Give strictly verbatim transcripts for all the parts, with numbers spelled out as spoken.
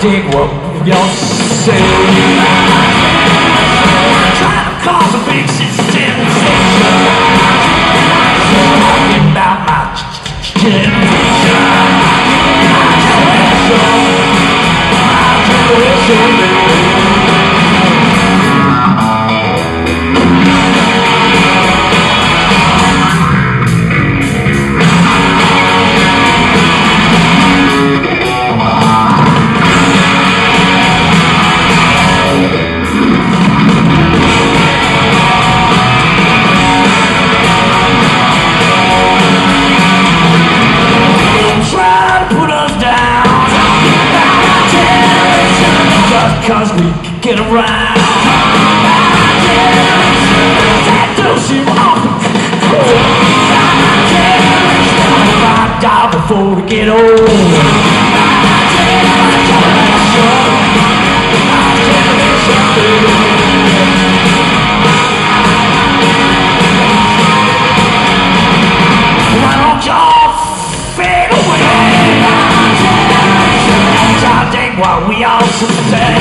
dig what you're saying. Trying to cause a big sensation. Talking about my generation. My generation. Cause we can get around. That does you wrong. If I die before we get old. Why don't y'all fade away? Try to dig what we all say.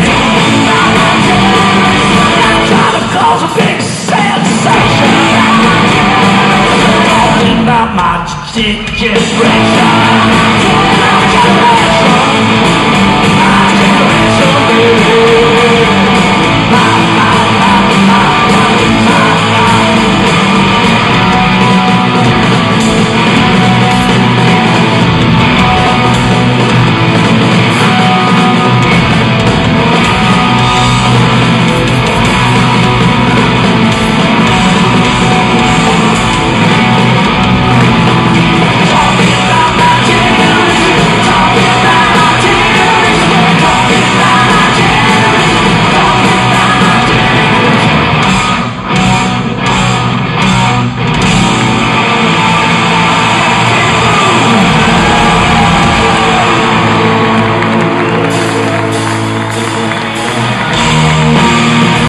Try to cause a big sensation. Talking about my dick.